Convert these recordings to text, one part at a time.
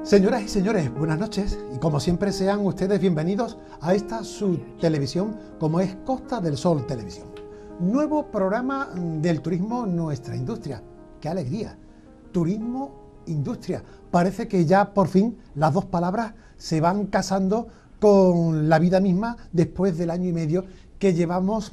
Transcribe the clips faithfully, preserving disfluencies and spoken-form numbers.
Señoras y señores, buenas noches y como siempre sean ustedes bienvenidos a esta su televisión como es Costa del Sol Televisión. Nuevo programa del turismo Nuestra Industria. ¡Qué alegría! Turismo, industria. Parece que ya por fin las dos palabras se van casando con la vida misma después del año y medio que llevamos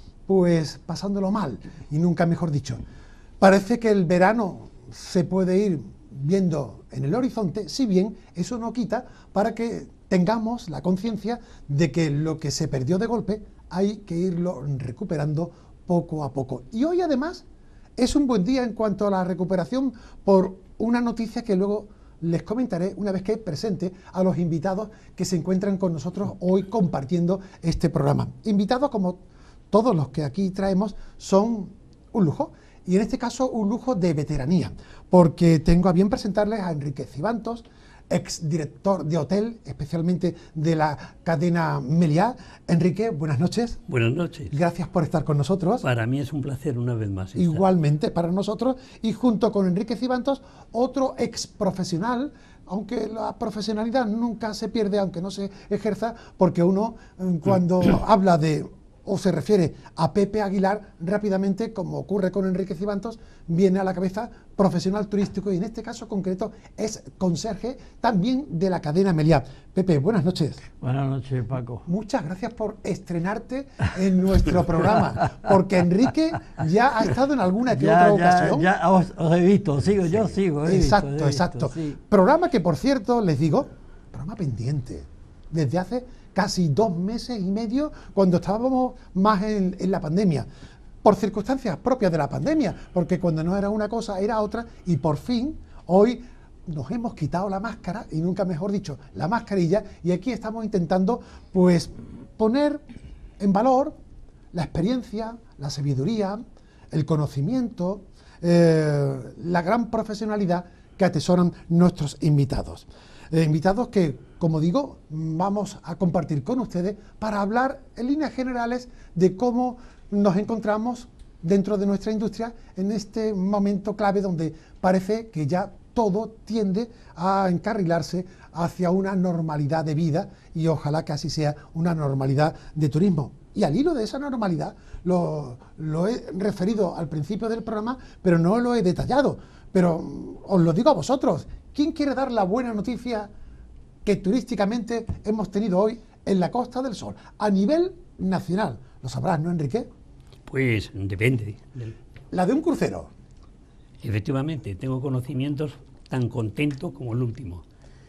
pues pasándolo mal y nunca mejor dicho. Parece que el verano se puede ir viendo en el horizonte, si bien eso no quita para que tengamos la conciencia de que lo que se perdió de golpe hay que irlo recuperando poco a poco. Y hoy además es un buen día en cuanto a la recuperación por una noticia que luego les comentaré una vez que presente a los invitados que se encuentran con nosotros hoy compartiendo este programa. Invitados, como todos los que aquí traemos, son un lujo. Y en este caso un lujo de veteranía, porque tengo a bien presentarles a Enrique Cibantos, exdirector de hotel, especialmente de la cadena Meliá. Enrique, buenas noches. Buenas noches. Gracias por estar con nosotros. Para mí es un placer una vez más estar. Igualmente para nosotros, y junto con Enrique Cibantos, otro ex profesional, aunque la profesionalidad nunca se pierde, aunque no se ejerza, porque uno cuando habla de o se refiere a Pepe Aguilar, rápidamente, como ocurre con Enrique Cibantos, viene a la cabeza profesional turístico y en este caso concreto es conserje también de la cadena Meliá. Pepe, buenas noches. Buenas noches, Paco. Muchas gracias por estrenarte en nuestro programa, porque Enrique ya ha estado en alguna que ya, otra ya, ocasión. Ya os, os he visto, sigo, sí. yo sigo. He exacto, visto, he exacto. Visto, sí. Programa que, por cierto, les digo, programa pendiente, desde hace casi dos meses y medio, cuando estábamos más en, en la pandemia, por circunstancias propias de la pandemia, porque cuando no era una cosa era otra, y por fin, hoy nos hemos quitado la máscara, y nunca mejor dicho, la mascarilla, y aquí estamos intentando, pues, poner en valor la experiencia, la sabiduría, el conocimiento, eh, la gran profesionalidad que atesoran nuestros invitados. Eh, invitados que, como digo, vamos a compartir con ustedes para hablar en líneas generales de cómo nos encontramos dentro de nuestra industria en este momento clave donde parece que ya todo tiende a encarrilarse hacia una normalidad de vida y ojalá que así sea una normalidad de turismo. Y al hilo de esa normalidad, lo, lo he referido al principio del programa, pero no lo he detallado. Pero os lo digo a vosotros, ¿quién quiere dar la buena noticia que turísticamente hemos tenido hoy en la Costa del Sol? A nivel nacional, lo sabrás, ¿no, Enrique? Pues depende. La de un crucero. Efectivamente, tengo conocimientos tan contentos como el último.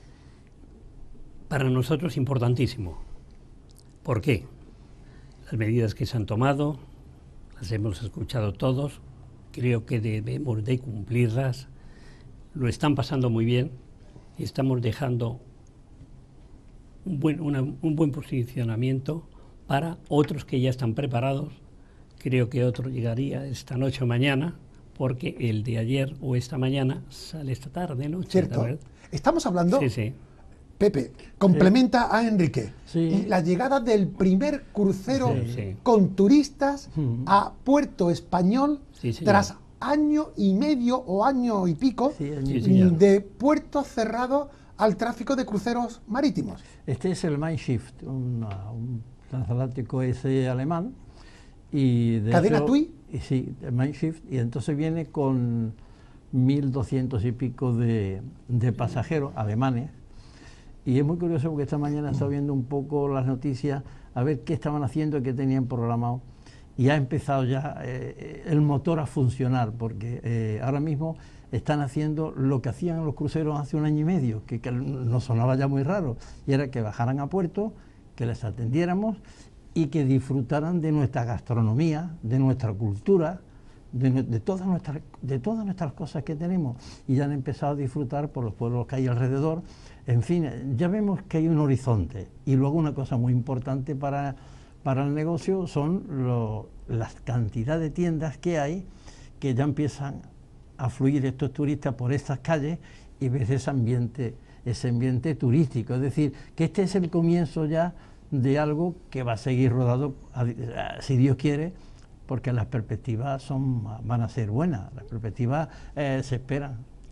Para nosotros importantísimo. ¿Por qué? Las medidas que se han tomado, las hemos escuchado todos, creo que debemos de cumplirlas, lo están pasando muy bien, estamos dejando un buen, una, un buen posicionamiento para otros que ya están preparados. Creo que otro llegaría esta noche o mañana, porque el de ayer o esta mañana sale esta tarde, noche. Cierto. Estamos hablando, sí, sí. Pepe, complementa sí. a Enrique, sí. la llegada del primer crucero sí, sí. con turistas a Puerto Español sí, tras año y medio o año y pico sí, sí, de puertos cerrados al tráfico de cruceros marítimos. Este es el Mein Schiff, un, un transatlántico ese alemán. Y de ¿Cadena hecho, TUI? Y, sí, el Mein Schiff, y entonces viene con mil doscientos y pico de, de pasajeros alemanes. Y es muy curioso porque esta mañana he estado viendo un poco las noticias, a ver qué estaban haciendo y qué tenían programado. Y ha empezado ya eh, el motor a funcionar, porque eh, ahora mismo están haciendo lo que hacían los cruceros hace un año y medio, que, que nos sonaba ya muy raro, y era que bajaran a puerto, que les atendiéramos y que disfrutaran de nuestra gastronomía, de nuestra cultura, de, de, todas nuestras, de todas nuestras cosas que tenemos, y ya han empezado a disfrutar por los pueblos que hay alrededor. En fin, ya vemos que hay un horizonte. Y luego una cosa muy importante para, para el negocio son lo, las cantidad de tiendas que hay, que ya empiezan a fluir estos turistas por estas calles y ves ese ambiente, ese ambiente turístico. Es decir, que este es el comienzo ya de algo que va a seguir rodado, si Dios quiere, porque las perspectivas son, van a ser buenas, las perspectivas eh, se esperan.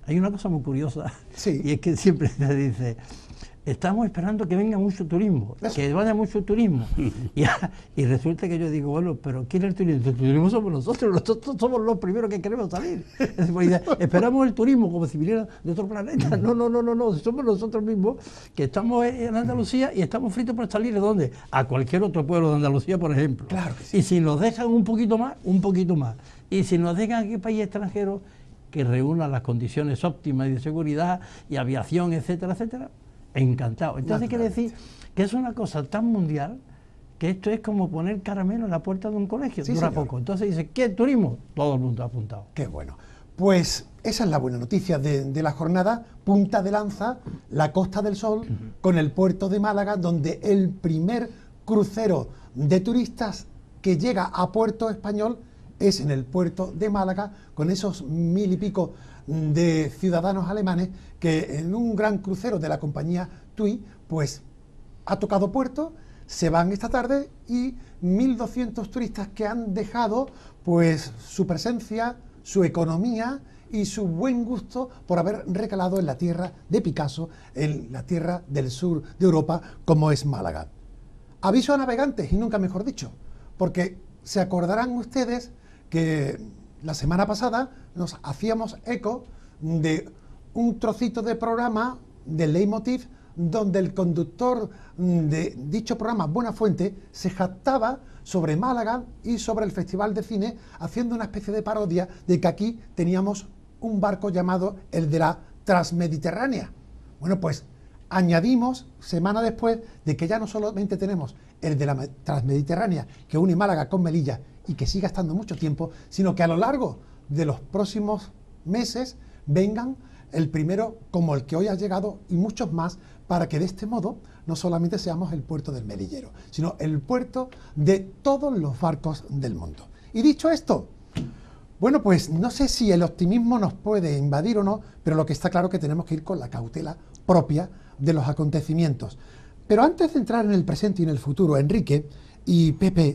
hay una cosa muy curiosa, Sí. y es que siempre se dice, estamos esperando que venga mucho turismo, Eso. que vaya mucho turismo. y, y resulta que yo digo, bueno, pero ¿quién es el turismo? El turismo somos nosotros, nosotros somos los primeros que queremos salir. Es decir, pues, esperamos el turismo como si viniera de otro planeta. No, no, no, no, no, somos nosotros mismos que estamos en Andalucía y estamos fritos por salir, ¿de dónde? A cualquier otro pueblo de Andalucía, por ejemplo. Claro que sí. Y si nos dejan un poquito más, un poquito más. Y si nos dejan aquí país extranjero que reúna las condiciones óptimas de seguridad y aviación, etcétera, etcétera, encantado. Entonces quiere decir que es una cosa tan mundial que esto es como poner caramelo en la puerta de un colegio, Sí, dura señor. poco. Entonces dice, ¿qué turismo? Todo el mundo ha apuntado. Qué bueno. Pues esa es la buena noticia de, de la jornada, punta de lanza, la Costa del Sol, uh-huh. con el puerto de Málaga, donde el primer crucero de turistas que llega a Puerto Español es en el puerto de Málaga, con esos mil y pico de ciudadanos alemanes que en un gran crucero de la compañía TUI, pues ha tocado puerto, se van esta tarde y mil doscientos turistas que han dejado pues su presencia, su economía y su buen gusto por haber recalado en la tierra de Picasso, en la tierra del sur de Europa, como es Málaga. Aviso a navegantes, y nunca mejor dicho, porque se acordarán ustedes que la semana pasada nos hacíamos eco de un trocito de programa del Leitmotiv donde el conductor de dicho programa, Buenafuente, se jactaba sobre Málaga y sobre el Festival de Cine, haciendo una especie de parodia de que aquí teníamos un barco llamado el de la Transmediterránea. Bueno, pues añadimos, semana después, de que ya no solamente tenemos el de la Transmediterránea, que une Málaga con Melilla y que siga estando mucho tiempo, sino que a lo largo de los próximos meses vengan el primero como el que hoy ha llegado y muchos más, para que de este modo no solamente seamos el puerto del Melillero, sino el puerto de todos los barcos del mundo. Y dicho esto, bueno, pues no sé si el optimismo nos puede invadir o no, pero lo que está claro es que tenemos que ir con la cautela propia de los acontecimientos. Pero antes de entrar en el presente y en el futuro, Enrique y Pepe,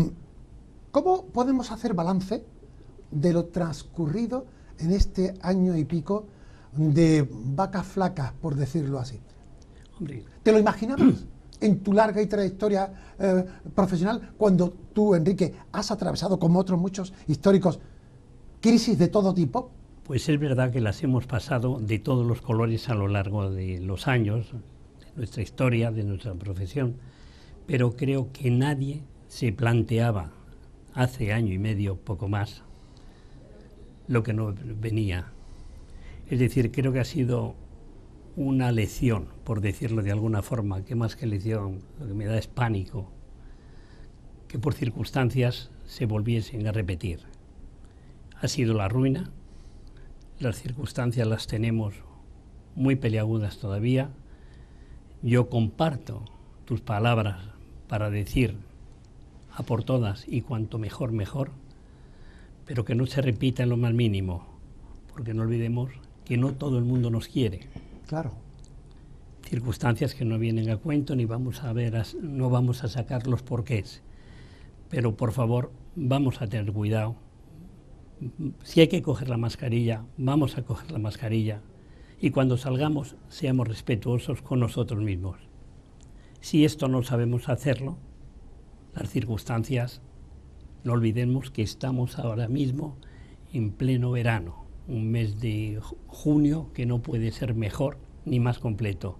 ¿cómo podemos hacer balance de lo transcurrido en este año y pico de vacas flacas, por decirlo así? Hombre. ¿Te lo imaginabas en tu larga y trayectoria eh, profesional, cuando tú, Enrique, has atravesado, como otros muchos históricos, crisis de todo tipo? Pues es verdad que las hemos pasado de todos los colores a lo largo de los años, de nuestra historia, de nuestra profesión, pero creo que nadie se planteaba hace año y medio, poco más, lo que no venía. Es decir, creo que ha sido una lección, por decirlo de alguna forma, que más que lección, lo que me da es pánico, que por circunstancias se volviesen a repetir. Ha sido la ruina, las circunstancias las tenemos muy peliagudas todavía. Yo comparto tus palabras para decir a por todas y cuanto mejor, mejor, pero que no se repita en lo más mínimo, porque no olvidemos que no todo el mundo nos quiere. Claro. Circunstancias que no vienen a cuento, ni vamos a ver, no vamos a sacar los porqués. Pero por favor, vamos a tener cuidado. Si hay que coger la mascarilla, vamos a coger la mascarilla. Y cuando salgamos, seamos respetuosos con nosotros mismos. Si esto no sabemos hacerlo, las circunstancias, no olvidemos que estamos ahora mismo en pleno verano, un mes de junio que no puede ser mejor ni más completo.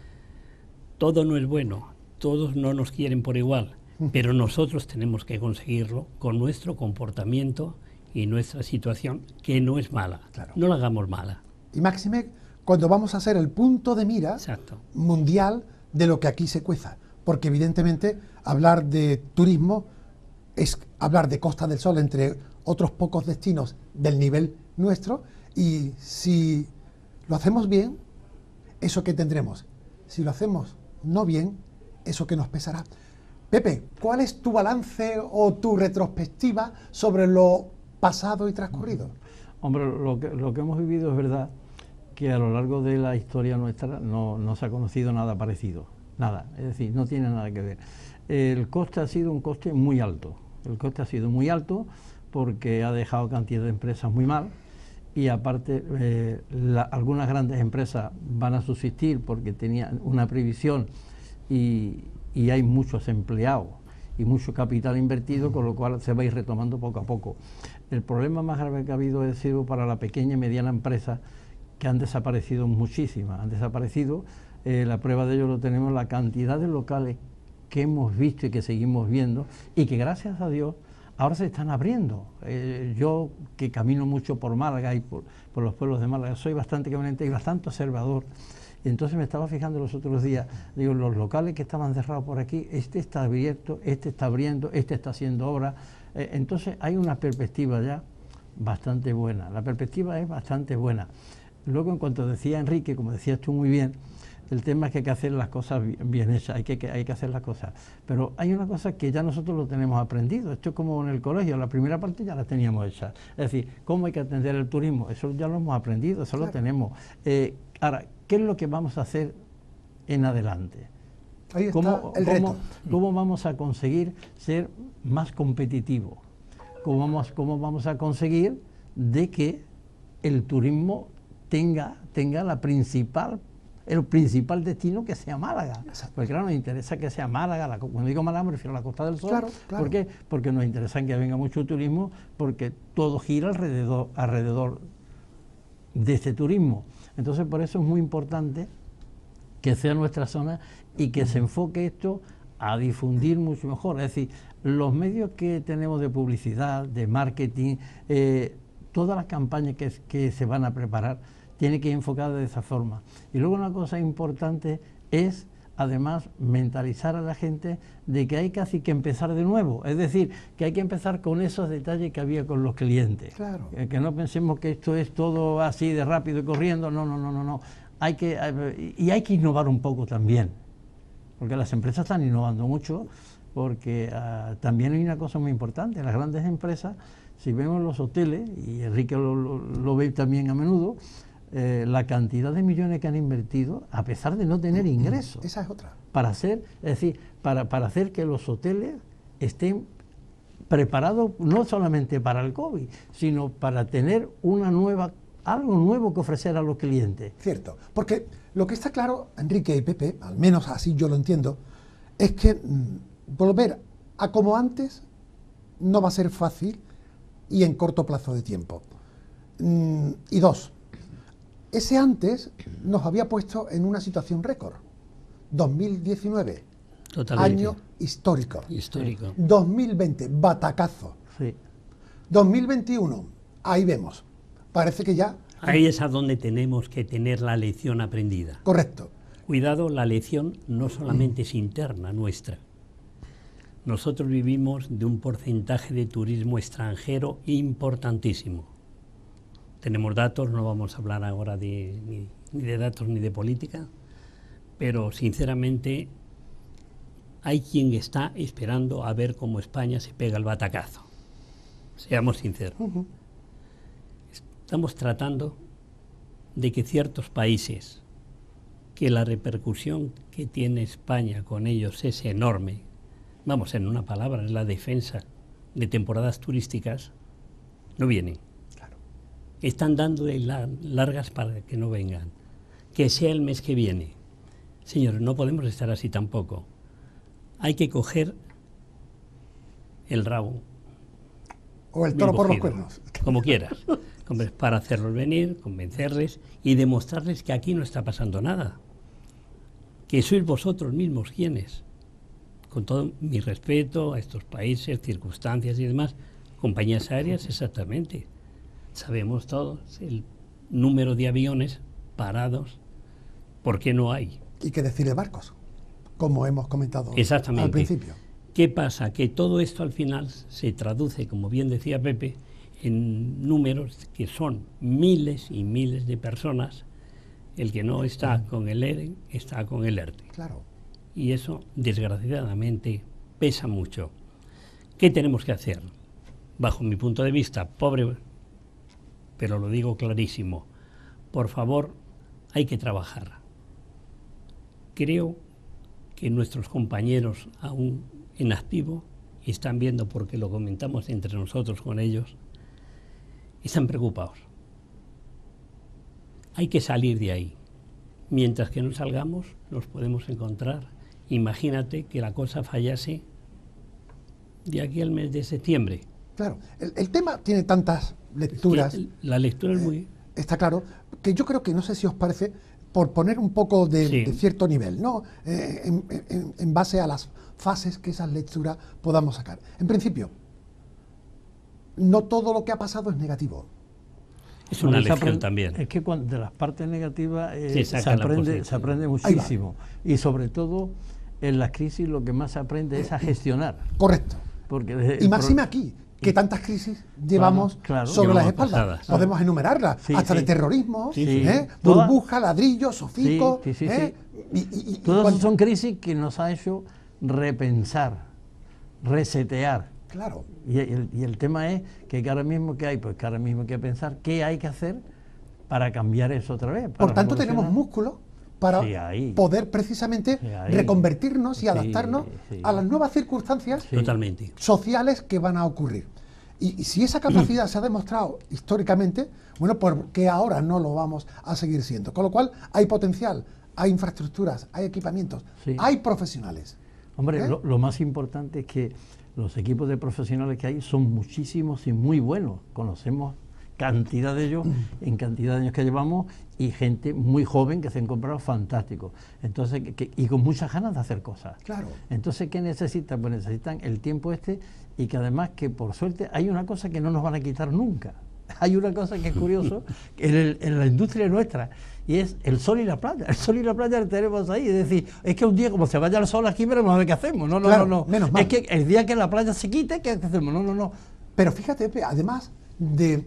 Todo no es bueno, todos no nos quieren por igual, pero nosotros tenemos que conseguirlo con nuestro comportamiento y nuestra situación, que no es mala. Claro. No la hagamos mala. Y máxime cuando vamos a ser el punto de mira Exacto. mundial de lo que aquí se cueza, porque evidentemente hablar de turismo es hablar de Costa del Sol, entre otros pocos destinos del nivel nuestro, y si lo hacemos bien, eso que tendremos. Si lo hacemos no bien, eso que nos pesará. Pepe, ¿cuál es tu balance o tu retrospectiva sobre lo pasado y transcurrido? Hombre, lo que, lo que hemos vivido es verdad que a lo largo de la historia nuestra no, no se ha conocido nada parecido, nada, es decir, no tiene nada que ver. El coste ha sido un coste muy alto, el coste ha sido muy alto porque ha dejado cantidad de empresas muy mal y aparte eh, la, algunas grandes empresas van a subsistir porque tenían una previsión y, y hay muchos empleados y mucho capital invertido, con lo cual se va a ir retomando poco a poco. El problema más grave que ha habido ha sido para la pequeña y mediana empresa, que han desaparecido muchísimas, han desaparecido, eh, la prueba de ello lo tenemos en la cantidad de locales que hemos visto y que seguimos viendo, y que gracias a Dios ahora se están abriendo. Eh, yo que camino mucho por Málaga y por, por los pueblos de Málaga, soy bastante caminante y bastante observador, y entonces me estaba fijando los otros días, digo, los locales que estaban cerrados por aquí, este está abierto, este está abriendo, este está haciendo obra, eh, entonces hay una perspectiva ya bastante buena, la perspectiva es bastante buena. Luego, en cuanto decía Enrique, como decías tú muy bien, el tema es que hay que hacer las cosas bien, bien hechas, hay que, que, hay que hacer las cosas. Pero hay una cosa que ya nosotros lo tenemos aprendido, esto es como en el colegio, la primera parte ya la teníamos hecha. Es decir, cómo hay que atender el turismo, eso ya lo hemos aprendido, eso claro. Lo tenemos. Eh, ahora, ¿qué es lo que vamos a hacer en adelante? Ahí está ¿Cómo, el reto. Cómo, ¿Cómo vamos a conseguir ser más competitivos? ¿Cómo vamos, cómo vamos a conseguir de que el turismo tenga, tenga la principal, el principal destino, que sea Málaga? Exacto. Porque claro, nos interesa que sea Málaga, la, cuando digo Málaga me refiero a la Costa del Sol. Claro, claro. ¿Por qué? Porque nos interesa que venga mucho turismo, porque todo gira alrededor, alrededor de este turismo. Entonces por eso es muy importante que sea nuestra zona y que se enfoque esto a difundir mucho mejor. Es decir, los medios que tenemos de publicidad, de marketing, eh, todas las campañas que, que se van a preparar, tiene que ir enfocada de esa forma. Y luego una cosa importante es, además, mentalizar a la gente de que hay casi que empezar de nuevo. Es decir, que hay que empezar con esos detalles que había con los clientes. Claro. Eh, que no pensemos que esto es todo así de rápido y corriendo. No, no, no, no, no. Hay que, eh, y hay que innovar un poco también. Porque las empresas están innovando mucho, porque uh, también hay una cosa muy importante. Las grandes empresas, si vemos los hoteles, y Enrique lo, lo, lo ve también a menudo, Eh, la cantidad de millones que han invertido a pesar de no tener ingresos. Esa es otra. Para hacer, es decir, para, para hacer que los hoteles estén preparados no solamente para el COVID, sino para tener una nueva, algo nuevo que ofrecer a los clientes. Cierto, porque lo que está claro, Enrique y Pepe, al menos así yo lo entiendo, es que mmm, volver a como antes no va a ser fácil y en corto plazo de tiempo. Mm, y dos, ese antes nos había puesto en una situación récord. dos mil diecinueve, Totalmente. Año histórico. Histórico. dos mil veinte, batacazo. Sí. dos mil veintiuno, ahí vemos. Parece que ya... Ahí es a donde tenemos que tener la lección aprendida. Correcto. Cuidado, la lección no solamente es interna nuestra. Nosotros vivimos de un porcentaje de turismo extranjero importantísimo. Tenemos datos, no vamos a hablar ahora de, ni, ni de datos ni de política, pero sinceramente hay quien está esperando a ver cómo España se pega el batacazo. Seamos sinceros. Uh-huh. Estamos tratando de que ciertos países, que la repercusión que tiene España con ellos es enorme, vamos, en una palabra, es la defensa de temporadas turísticas, no vienen. Están dándole la, largas para que no vengan. Que sea el mes que viene. Señores, no podemos estar así tampoco. Hay que coger el rabo. O el toro por los cuernos. Como quieras. Para hacerlos venir, convencerles y demostrarles que aquí no está pasando nada. Que sois vosotros mismos quienes, con todo mi respeto a estos países, circunstancias y demás, compañías aéreas, exactamente. Sabemos todos el número de aviones parados, ¿por qué no hay? Y qué decir de barcos, como hemos comentado Exactamente. al principio. ¿Qué pasa? Que todo esto al final se traduce, como bien decía Pepe, en números que son miles y miles de personas. El que no está con el ERE está con el ERTE. Claro. Y eso, desgraciadamente, pesa mucho. ¿Qué tenemos que hacer? Bajo mi punto de vista, pobre... pero lo digo clarísimo, por favor, hay que trabajar. Creo que nuestros compañeros aún en activo están viendo, porque lo comentamos entre nosotros con ellos, están preocupados. hay que salir de ahí. Mientras que no salgamos, nos podemos encontrar. Imagínate que la cosa fallase de aquí al mes de septiembre. Claro, el, el tema tiene tantas lecturas. Es que la lectura es muy... Eh, está claro, que yo creo que, no sé si os parece, por poner un poco de, Sí. de cierto nivel, ¿no? Eh, en, en- en base a las fases que esas lecturas podamos sacar. En principio, no todo lo que ha pasado es negativo. Es una Bueno, se lección aprende- también. Es que cuando, de las partes negativas eh, Se se, saca la aprende, positiva. se aprende Ahí va. muchísimo. Y sobre todo, en las crisis lo que más se aprende es a gestionar. Correcto. Porque de- Y el máxime pro- aquí, que tantas crisis llevamos claro. sobre Llevamos las espaldas. pasadas. Podemos enumerarlas, Sí, hasta sí. de terrorismo, Sí, sí. ¿eh? Todas- burbuja, ladrillo, sofico. Sí, sí, sí, ¿eh? Y, y- y- y Todas cuando- son crisis que nos ha hecho repensar, resetear. Claro, Y el, y el tema es que ahora mismo, ¿qué hay? Pues que ahora mismo hay que pensar qué hay que hacer para cambiar eso otra vez. por para tanto tenemos revolucionar. músculo para Sí, ahí. poder precisamente Sí, ahí. reconvertirnos y Sí, adaptarnos sí. a las nuevas circunstancias Sí. Totalmente. sociales que van a ocurrir. Y, y si esa capacidad se ha demostrado históricamente, bueno, ¿por qué ahora no lo vamos a seguir siendo? Con lo cual hay potencial, hay infraestructuras, hay equipamientos, Sí. hay profesionales. Hombre, ¿Eh? lo, lo más importante es que los equipos de profesionales que hay son muchísimos y muy buenos. Conocemos cantidad de ellos en cantidad de años que llevamos y gente muy joven que se han comprado fantásticos. Entonces, que- que- y con muchas ganas de hacer cosas. Claro. Entonces, ¿qué necesitan? Pues necesitan el tiempo este y que además que por suerte hay una cosa que no nos van a quitar nunca. Hay una cosa que es curioso en, el- en la industria nuestra y es el sol y la playa. El sol y la playa lo tenemos ahí. Es decir, es que un día como se vaya el sol aquí veremos a ver qué hacemos. No, no, Claro, no, no. menos mal. Es que el día que la playa se quite, ¿qué hacemos? No, no, no. Pero fíjate, Pepe, además de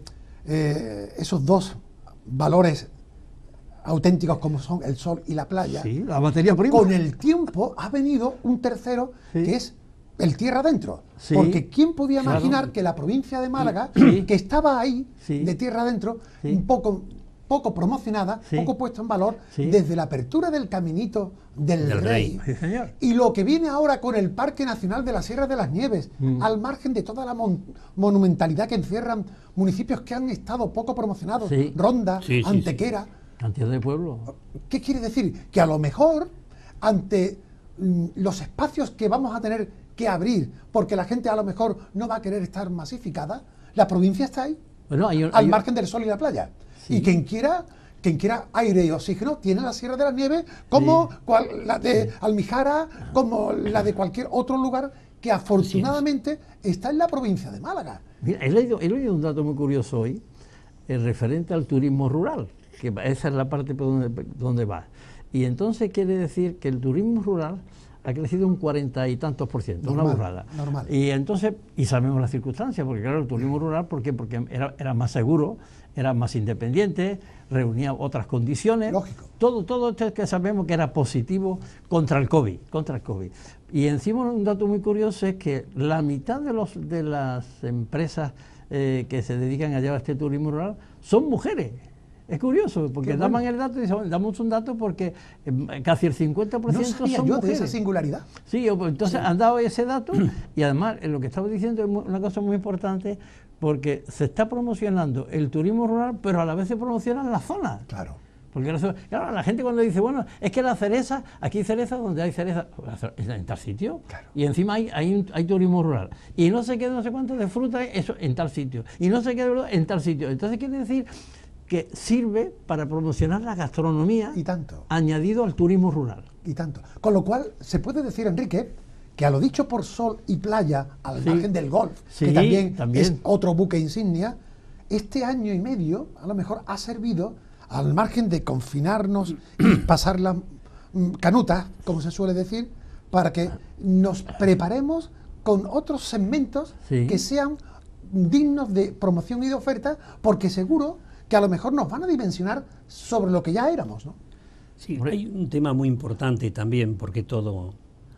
eh, esos dos valores auténticos como son el sol y la playa, Sí, la materia prima. con el tiempo ha venido un tercero Sí. que es el tierra adentro. Sí, Porque ¿quién podía claro. imaginar que la provincia de Málaga, Sí. que estaba ahí, Sí. de tierra adentro, Sí. un poco, poco promocionada, Sí. poco puesta en valor, Sí. desde la apertura del caminito del, Del rey, Rey. Sí, señor. y lo que viene ahora con el Parque Nacional de la Sierra de las Nieves, Mm. al margen de toda la mon- monumentalidad que encierran municipios que han estado poco promocionados, Sí. Ronda, Sí, sí, sí. Antequera. Cantidad de pueblos. ¿Qué quiere decir? Que a lo mejor, ante mm, los espacios que vamos a tener que abrir, porque la gente a lo mejor no va a querer estar masificada, la provincia está ahí, Bueno, hay, un- al hay- margen del sol y la playa. Sí. Y quien quiera, quien quiera aire y oxígeno, tiene la Sierra de las Nieves como cual- la de Almijara, como la de cualquier otro lugar que afortunadamente está en la provincia de Málaga. Mira, he leído, he leído un dato muy curioso hoy, eh, referente al turismo rural, que va- esa es la parte por donde, donde va. Y entonces quiere decir que el turismo rural ha crecido un cuarenta y tantos por ciento, una Normal, burrada. normal. Y entonces, y sabemos las circunstancias, porque claro, el turismo rural, ¿por qué? Porque era, era más seguro, era más independiente, reunía otras condiciones. Lógico. Todo, todo esto que sabemos que era positivo contra el COVID, contra el COVID. Y encima un dato muy curioso es que la mitad de, los, de las empresas eh, que se dedican a llevar este turismo rural son mujeres. Es curioso, porque Qué daban bueno. el dato y dicen, damos un dato porque eh, casi el cincuenta por No ciento sabía son yo mujeres. de esa singularidad. Sí, o- pues, entonces han dado ese dato y además eh, lo que estaba diciendo es mu- una cosa muy importante porque se está promocionando el turismo rural, pero a la vez se promocionan las zonas. Claro. Porque la, claro, la gente cuando dice, bueno, es que la cereza, aquí hay cereza donde hay cereza, en tal sitio, Claro. y encima hay, hay, un- hay turismo rural, y no sé qué, no sé cuánto de fruta, eso en tal sitio, y no sé qué de- en tal sitio. Entonces quiere decir que sirve para promocionar la gastronomía Y tanto. añadido al turismo rural. Y tanto. Con lo cual, se puede decir, Enrique, que a lo dicho por sol y playa, al Sí. margen del golf, Sí, que también, también. es otro buque insignia, este año y medio a lo mejor ha servido, al margen de confinarnos y pasar las mm, canutas, como se suele decir, para que nos preparemos con otros segmentos Sí. que sean dignos de promoción y de oferta, porque seguro que a lo mejor nos van a dimensionar sobre lo que ya éramos, ¿no? Sí, Hombre. hay un tema muy importante también, porque todo,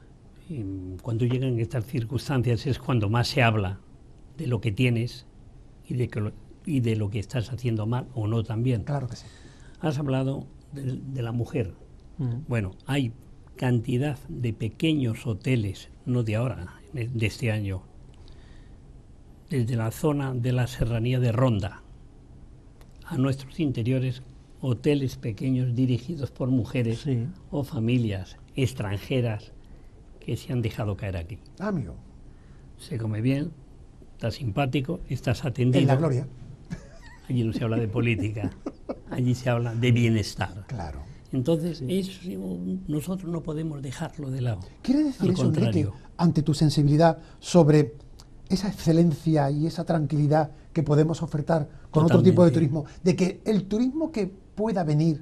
em, cuando llegan estas circunstancias es cuando más se habla de lo que tienes y de, que lo, y de lo que estás haciendo mal o no también. Claro que sí. Has hablado de, de la mujer. Mm. Bueno, hay cantidad de pequeños hoteles, no de ahora, de de este año, desde la zona de la serranía de Ronda a nuestros interiores, hoteles pequeños dirigidos por mujeres Sí. o familias extranjeras que se han dejado caer aquí. Ah, amigo. Se come bien, está simpático, estás atendido. En la gloria. Allí no se habla de política, allí se habla de bienestar. Claro. Entonces, eso nosotros no podemos dejarlo de lado. ¿Quiere decir Al eso, Enrique, contrario. ante tu sensibilidad sobre esa excelencia y esa tranquilidad que podemos ofertar con otro tipo de Totalmente. turismo, de que el turismo que pueda venir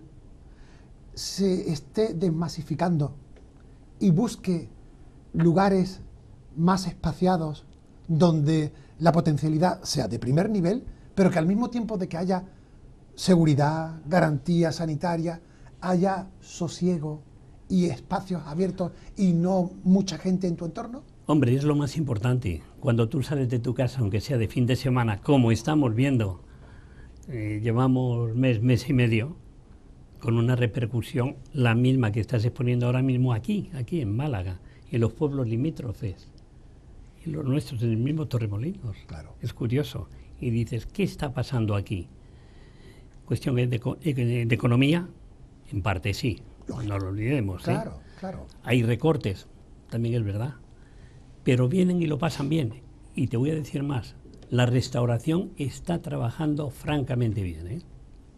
se esté desmasificando y busque lugares más espaciados donde la potencialidad sea de primer nivel, pero que al mismo tiempo de que haya seguridad, garantía sanitaria, haya sosiego y espacios abiertos y no mucha gente en tu entorno? Hombre, es lo más importante. Cuando tú sales de tu casa, aunque sea de fin de semana, como estamos viendo, eh, llevamos mes, mes y medio, con una repercusión la misma que estás exponiendo ahora mismo aquí, aquí en Málaga, en los pueblos limítrofes, en los nuestros, en el mismo Torremolinos. Claro. Es curioso. Y dices, ¿qué está pasando aquí? Cuestión de, de, de economía, en parte sí, Lógico. no lo olvidemos. ¿eh? Claro, claro. Hay recortes, también es verdad, pero vienen y lo pasan bien. Y te voy a decir más, la restauración está trabajando francamente bien, ¿eh?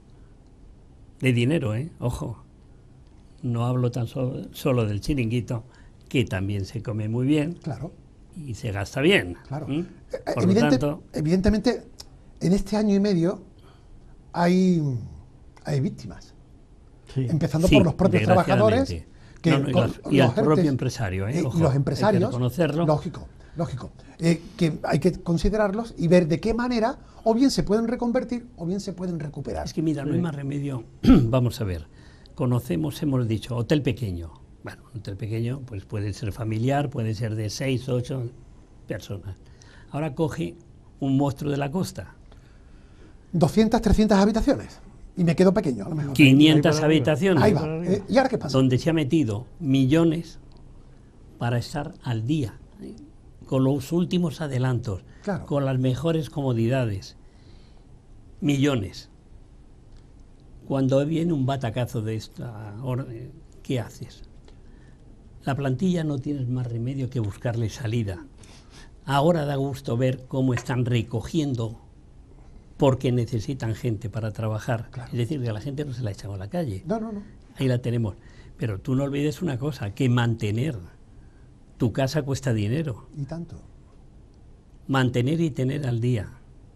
De dinero, ¿eh? Ojo, no hablo tan so- solo del chiringuito, que también se come muy bien Claro, y se gasta bien. claro. ¿m? Eh, Por evidente- lo tanto, evidentemente, en este año y medio hay, hay víctimas. Sí. Empezando sí, por los propios trabajadores desgraciadamente. que No, no, y con los- y al los propio ERTES, empresario, ¿eh? eh, Ojo, y los hay que empresarios, reconocerlo. lógico, lógico, eh, que hay que considerarlos y ver de qué manera o bien se pueden reconvertir o bien se pueden recuperar. Es que mira, no hay más remedio. Vamos a ver, conocemos, hemos dicho, hotel pequeño. Bueno, un hotel pequeño pues puede ser familiar, puede ser de seis, ocho personas. Ahora coge un monstruo de la costa, doscientas, trescientas habitaciones y me quedo pequeño a lo mejor. quinientas Ahí para arriba. habitaciones, Ahí va. Eh, ¿Y ahora qué pasa? donde se ha metido millones para estar al día, ¿eh? Con los últimos adelantos, Claro. con las mejores comodidades. Millones. Cuando viene un batacazo de esta orden, ¿qué haces? La plantilla no tienes más remedio que buscarle salida. Ahora da gusto ver cómo están recogiendo porque necesitan gente para trabajar. Claro. Es decir, que a la gente no se la echan a la calle. No, no, no. Ahí la tenemos. Pero tú no olvides una cosa, que mantener tu casa cuesta dinero. Y tanto. Mantener y tener al día,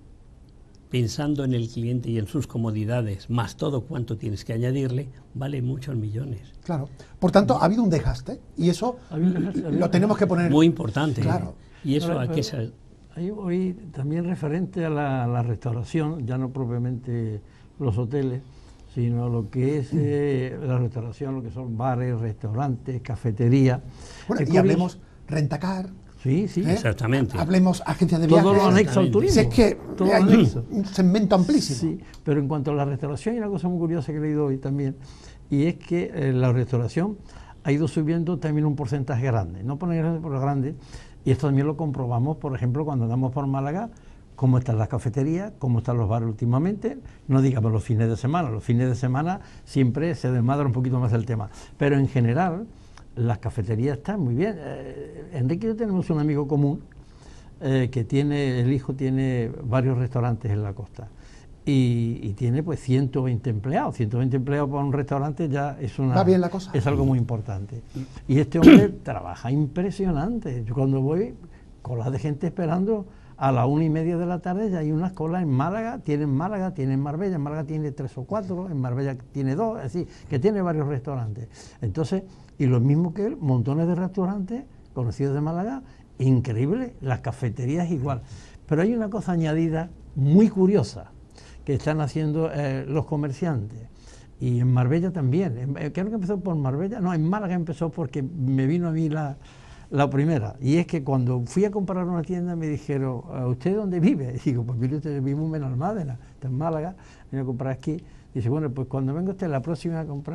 pensando en el cliente y en sus comodidades, más todo cuanto tienes que añadirle, vale muchos millones. Claro. Por tanto, ha habido un desgaste y eso Había un desgaste, había lo un tenemos que poner. Muy importante. Claro. Y eso Ahora, a qué pero- se... Ahí voy también referente a la, la restauración, ya no propiamente los hoteles, sino lo que es eh, la restauración, lo que son bares, restaurantes, cafeterías. Bueno, Es y curioso- hablemos rentacar. Sí, sí. ¿eh? Exactamente. Hablemos agencias de Todo viajes. lo anexo al Exactamente. turismo. Si es que Todo lo hay anexo. un segmento amplísimo. Sí, pero en cuanto a la restauración, hay una cosa muy curiosa que he leído hoy también, y es que eh, la restauración ha ido subiendo también un porcentaje grande, no por grande, pero grande, y esto también lo comprobamos, por ejemplo, cuando andamos por Málaga, cómo están las cafeterías, cómo están los bares últimamente, no digamos los fines de semana, los fines de semana siempre se desmadra un poquito más el tema, pero en general las cafeterías están muy bien. Eh, Enrique y yo tenemos un amigo común, eh, que tiene, el hijo tiene varios restaurantes en la costa y, y tiene pues ciento veinte empleados. ciento veinte empleados para un restaurante ya es una Va bien la cosa. es algo muy importante. Y este hombre trabaja impresionante. Yo cuando voy, colas de gente esperando a la una y media de la tarde, ya hay unas colas en Málaga, tiene en Málaga, tiene en Marbella, en Málaga tiene tres o cuatro, en Marbella tiene dos, es decir, que tiene varios restaurantes. Entonces, y lo mismo que él, montones de restaurantes conocidos de Málaga, increíble, las cafeterías igual. Pero hay una cosa añadida muy curiosa que están haciendo eh, los comerciantes. Y en Marbella también. En- eh, creo que empezó por Marbella, no, en Málaga empezó porque me vino a mí la, la primera. Y es que cuando fui a comprar una tienda me dijeron, ¿a usted dónde vive? Y digo, pues mire usted, vivo en Almádena, está en Málaga, vine a comprar aquí. Dice, bueno, pues cuando venga usted la próxima a comprar,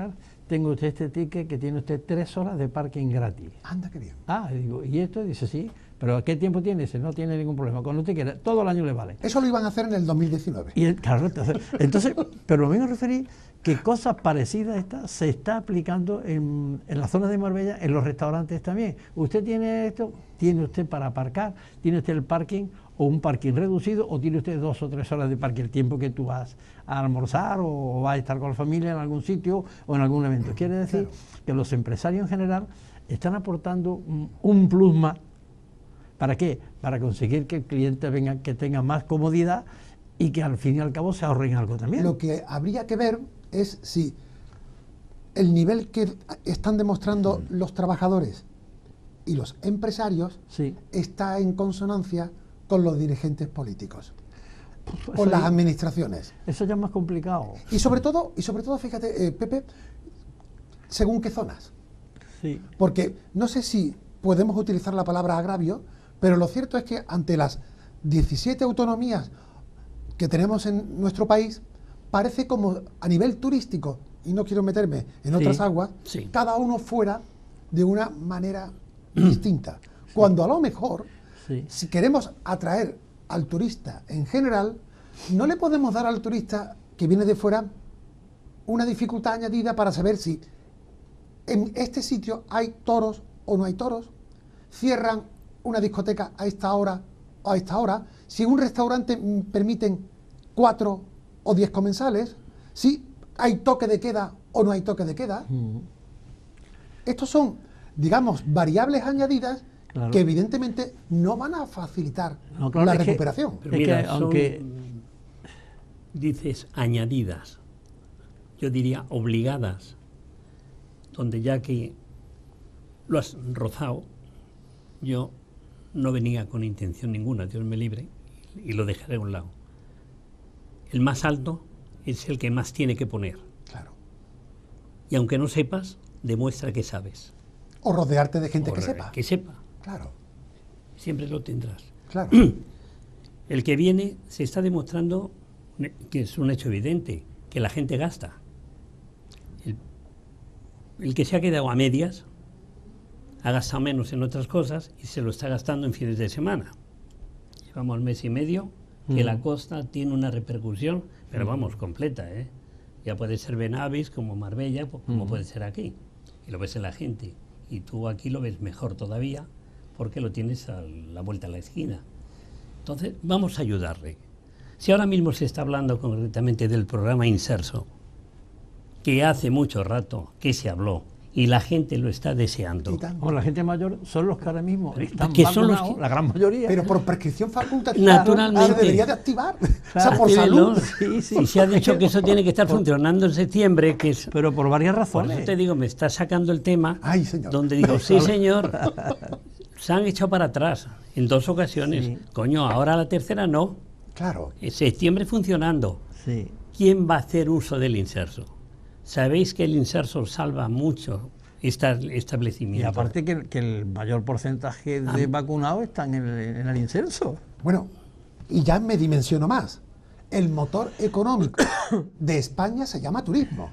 tengo usted este ticket que tiene usted tres horas de parking gratis. Anda, qué bien. Ah, y digo, ¿y esto? Dice, sí, pero ¿a qué tiempo tiene? Dice, no tiene ningún problema, cuando usted quiera, todo el año le vale. Eso lo iban a hacer en el dos mil diecinueve. Y el, claro, entonces, entonces, pero lo mismo a referir que cosas parecidas a estas se está aplicando en, en la zona de Marbella, en los restaurantes también. Usted tiene esto, tiene usted para aparcar, tiene usted el parking o un parking reducido, o tiene usted dos o tres horas de parking, el tiempo que tú vas a almorzar o vas a estar con la familia en algún sitio o en algún evento. Quiere decir claro. que los empresarios en general están aportando un, un plus más. ¿Para qué? Para conseguir que el cliente venga, que tenga más comodidad y que al fin y al cabo se ahorren algo también. Lo que habría que ver es si el nivel que están demostrando sí. los trabajadores y los empresarios sí. está en consonancia con los dirigentes políticos, pues con las ya, administraciones. Eso ya es más complicado. Y sobre todo, y sobre todo fíjate, eh, Pepe, según qué zonas. Sí. Porque no sé si podemos utilizar la palabra agravio, pero lo cierto es que ante las diecisiete autonomías que tenemos en nuestro país, parece como a nivel turístico, y no quiero meterme en sí, otras aguas, sí. cada uno fuera de una manera distinta. Sí. Cuando a lo mejor, sí. si queremos atraer al turista en general, no le podemos dar al turista que viene de fuera una dificultad añadida para saber si en este sitio hay toros o no hay toros, cierran una discoteca a esta hora o a esta hora, si en un restaurante permiten cuatro o diez comensales, si hay toque de queda o no hay toque de queda. Mm. Estos son, digamos, variables añadidas claro. que evidentemente no van a facilitar no, claro, la es recuperación. Que, pero mira, es que, aunque dices añadidas, yo diría obligadas, donde ya que lo has rozado, yo no venía con intención ninguna, Dios me libre, y lo dejaré a un lado. El más alto es el que más tiene que poner. Claro. Y aunque no sepas, demuestra que sabes. O rodearte de gente o que sepa. Que sepa. Claro. Siempre lo tendrás. Claro. El que viene se está demostrando que es un hecho evidente, que la gente gasta. El, el que se ha quedado a medias ha gastado menos en otras cosas y se lo está gastando en fines de semana. Llevamos mes y medio que mm. la costa tiene una repercusión, pero mm. vamos, completa, ¿eh? Ya puede ser Benavis como Marbella, como mm. puede ser aquí. Y lo ves en la gente. Y tú aquí lo ves mejor todavía porque lo tienes a la vuelta a la esquina. Entonces, vamos a ayudarle. Si ahora mismo se está hablando concretamente del programa Inserso, que hace mucho rato que se habló, y la gente lo está deseando. O la gente mayor son los que ahora mismo están que son los que, la gran mayoría. Pero por prescripción facultativa. Naturalmente. Se debería de activar. Claro, o sea, por salud. Sí, sí. Y se ha dicho que eso tiene que estar funcionando en septiembre. Que es, pero por varias razones. Por eso te digo, me está sacando el tema. Ay, señor. Donde digo, sí, señor. Se han echado para atrás en dos ocasiones. Sí. Coño, ahora la tercera no. Claro. En septiembre funcionando. Sí. ¿Quién va a hacer uso del Inserso? Sabéis que el Inserso salva mucho este establecimiento. Y aparte que, que el mayor porcentaje de ah. vacunados están en el, en el Inserso. Bueno, y ya me dimensiono más. El motor económico de España se llama turismo.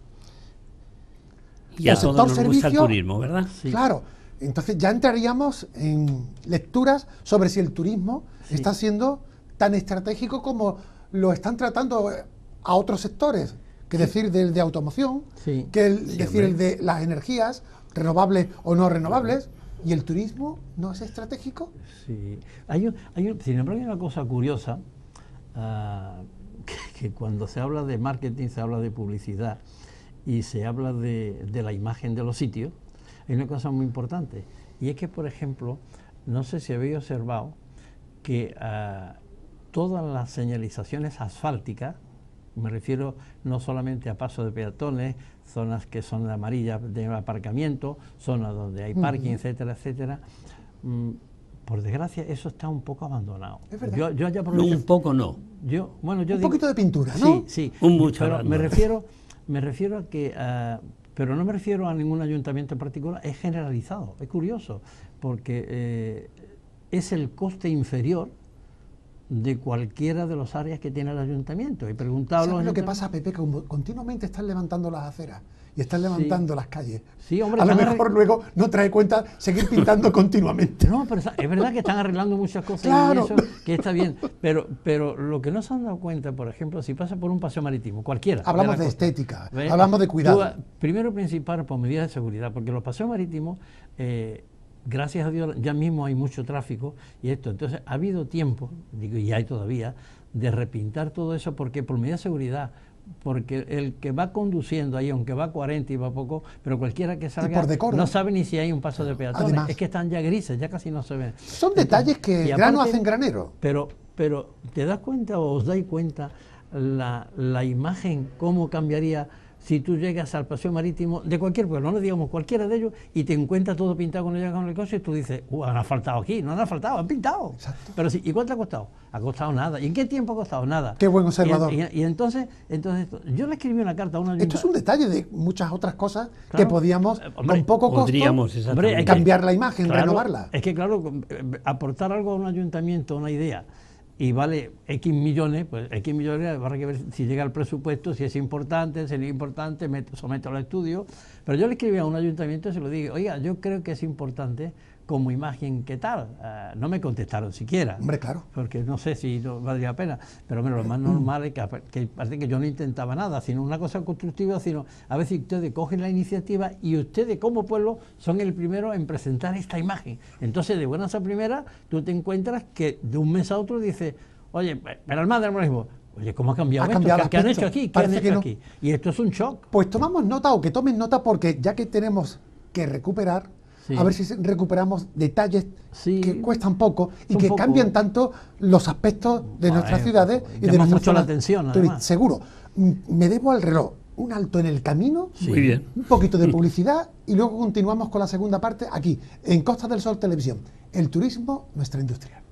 Y a todos nos gusta el turismo, ¿verdad? Sí. Claro. Entonces ya entraríamos en lecturas sobre si el turismo sí. está siendo tan estratégico como lo están tratando a otros sectores. Que sí. decir del de automoción, sí. que el, sí, decir el de las energías, renovables o no renovables, sí. y el turismo no es estratégico. Sí, hay, un, hay un, sin embargo hay una cosa curiosa, uh, que, que cuando se habla de marketing, se habla de publicidad y se habla de, de la imagen de los sitios, hay una cosa muy importante, y es que, por ejemplo, no sé si habéis observado que uh, todas las señalizaciones asfálticas, me refiero no solamente a pasos de peatones, zonas que son amarillas de aparcamiento, zonas donde hay parking, uh-huh. etcétera, etcétera. Mm, por desgracia, eso está un poco abandonado. Es verdad. Yo, yo ya no, un poco no. Yo, bueno, yo un digo, poquito de pintura, ¿no? Sí, sí. Un mucho. Pero me refiero, me refiero a que, uh, pero no me refiero a ningún ayuntamiento en particular, es generalizado, es curioso, porque eh, es el coste inferior de cualquiera de las áreas que tiene el ayuntamiento. He preguntado ¿Sabes lo que pasa, Pepe? Que continuamente están levantando las aceras y están levantando sí. las calles. Sí, hombre, a lo mejor luego no trae cuenta seguir pintando continuamente. No, pero es verdad que están arreglando muchas cosas claro. y eso que está bien. Pero, pero lo que no se han dado cuenta, por ejemplo, si pasa por un paseo marítimo, cualquiera. Hablamos de, de estética, ¿ves? Hablamos de cuidado. Tú, primero principal, por medidas de seguridad, porque los paseos marítimos, eh, gracias a Dios, ya mismo hay mucho tráfico y esto. Entonces, ha habido tiempo, digo, y hay todavía, de repintar todo eso, porque por medidas de seguridad, porque el que va conduciendo ahí, aunque va a cuarenta y va poco, pero cualquiera que salga no sabe ni si hay un paso de peatones. Además, es que están ya grises, ya casi no se ven. Son Entonces, detalles que grano hacen granero. Pero, pero ¿te das cuenta o os dais cuenta la, la imagen, cómo cambiaría si tú llegas al paseo marítimo de cualquier pueblo, no digamos cualquiera de ellos, y te encuentras todo pintado cuando llegas con el coche, y tú dices, uh, han asfaltado aquí, no han asfaltado, han pintado. Exacto. Pero sí, ¿y cuánto ha costado? Ha costado nada. ¿Y en qué tiempo ha costado? Nada. Qué buen observador. Y, y, y entonces, entonces, yo le escribí una carta a una... Esto es un detalle de muchas otras cosas claro. que podíamos, hombre, con poco costo, hombre, cambiar la imagen, claro, renovarla. Es que, claro, aportar algo a un ayuntamiento, una idea, y vale X millones, pues X millones habrá que ver si llega el presupuesto, si es importante, si no es importante, me someto al estudio. Pero yo le escribí a un ayuntamiento y se lo dije, oiga, yo creo que es importante como imagen, ¿qué tal? Uh, no me contestaron siquiera. Hombre, claro. Porque no sé si no valdría la pena. Pero bueno, lo más normal es que, que parece que yo no intentaba nada, sino una cosa constructiva, sino a veces ustedes cogen la iniciativa y ustedes como pueblo son el primero en presentar esta imagen. Entonces, de buenas a primeras, tú te encuentras que de un mes a otro dices, oye, Benalmádena ahora mismo, oye, ¿cómo ha cambiado ha esto? Cambiado ¿Qué, ¿Qué han hecho aquí? ¿Qué han hecho no. aquí? Y esto es un shock. Pues tomamos nota o que tomen nota porque ya que tenemos que recuperar, sí. a ver si recuperamos detalles sí. que cuestan poco y un que poco. cambian tanto los aspectos de bueno, nuestras ciudades y de nuestras mucho la atención, además. Seguro. Me debo al reloj. Un alto en el camino, sí. Muy bien. Un poquito de publicidad y luego continuamos con la segunda parte aquí, en Costa del Sol Televisión. El turismo, nuestra industria.